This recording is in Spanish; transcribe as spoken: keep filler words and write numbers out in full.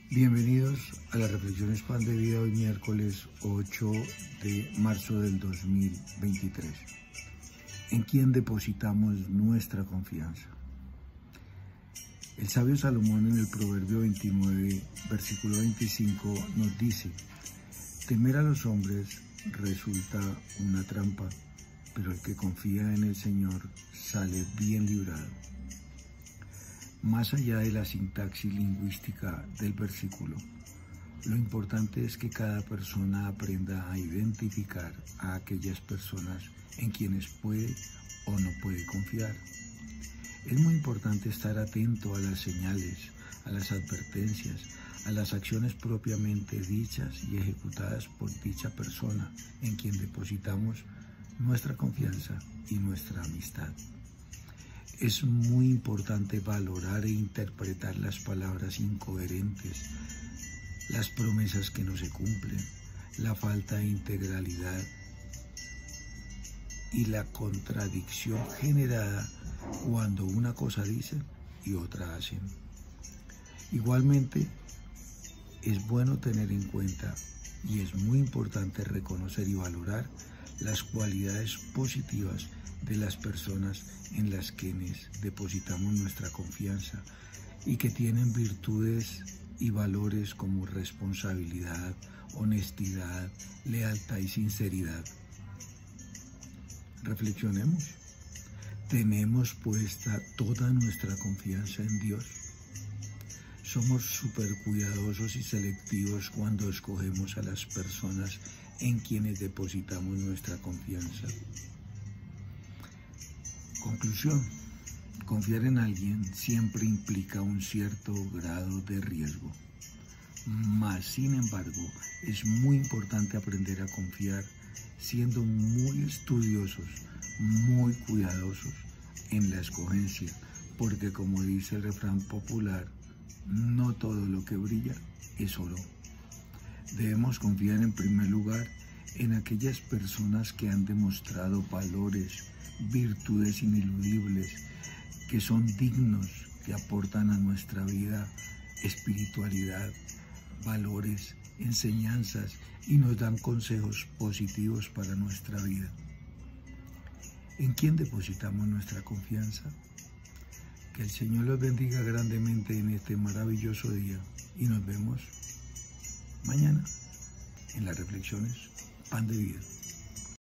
Bienvenidos a las reflexiones Pan de Vida, hoy miércoles ocho de marzo del dos mil veintitrés. ¿En quién depositamos nuestra confianza? El sabio Salomón en el Proverbio veintinueve, versículo veinticinco, nos dice: temer a los hombres resulta una trampa, pero el que confía en el Señor sale bien librado. Más allá de la sintaxis lingüística del versículo, lo importante es que cada persona aprenda a identificar a aquellas personas en quienes puede o no puede confiar. Es muy importante estar atento a las señales, a las advertencias, a las acciones propiamente dichas y ejecutadas por dicha persona en quien depositamos nuestra confianza y nuestra amistad. Es muy importante valorar e interpretar las palabras incoherentes, las promesas que no se cumplen, la falta de integralidad y la contradicción generada cuando una cosa dicen y otra hacen. Igualmente, es bueno tener en cuenta y es muy importante reconocer y valorar las cualidades positivas de las personas en las quienes depositamos nuestra confianza y que tienen virtudes y valores como responsabilidad, honestidad, lealtad y sinceridad. Reflexionemos. ¿Tenemos puesta toda nuestra confianza en Dios? Somos súper cuidadosos y selectivos cuando escogemos a las personas en quienes depositamos nuestra confianza. Conclusión: confiar en alguien siempre implica un cierto grado de riesgo. Mas, sin embargo, es muy importante aprender a confiar siendo muy estudiosos, muy cuidadosos en la escogencia, porque como dice el refrán popular, no todo lo que brilla es oro. Debemos confiar en primer lugar en aquellas personas que han demostrado valores, virtudes ineludibles, que son dignos, que aportan a nuestra vida espiritualidad, valores, enseñanzas y nos dan consejos positivos para nuestra vida. ¿En quién depositamos nuestra confianza? Que el Señor los bendiga grandemente en este maravilloso día y nos vemos mañana en las reflexiones Pan de Vida.